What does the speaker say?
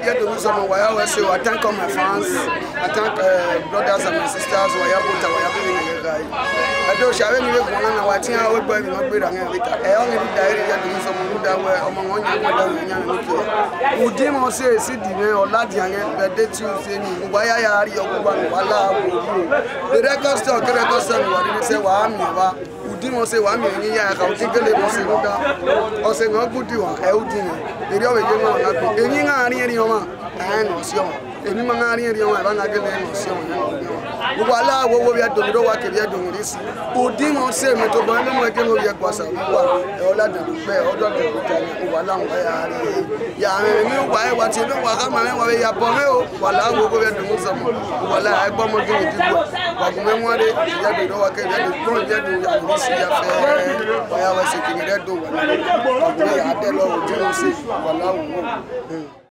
get to do some why I say I thank all my fans, I thank brothers and my sisters who are put away everything guy. I don't share any of one and watching our boy not be wrong with I only direct get to do some good that way among one young who did not say city or Ladian but they Tuesday why I are your the record store say well Dimo say wa mi ni ya ka o ti gele mo se nda o se ngo gudi wa e o din e ri o we je mo na ko eni nga ari eri o ma no si o emi ma nga ari eri o ma ba na gele no si o wo wala wo bi adon do wa ke bi adon ri si o dimo se me to ba mo ke no ye kwasa wa e o la de pe o do de ko ni o wala mo ya ari ya mi wa e wa ti no wa ka ma me wa ya po me o wala wo bi adon mo so mo wala e gbo mo gele ti gbo wa ko me mo re ya de do wa ke ya de ko je do ya ni si ya fe wa ya wa se ki ni re do wa ni ya de lo o ti mo se wala wo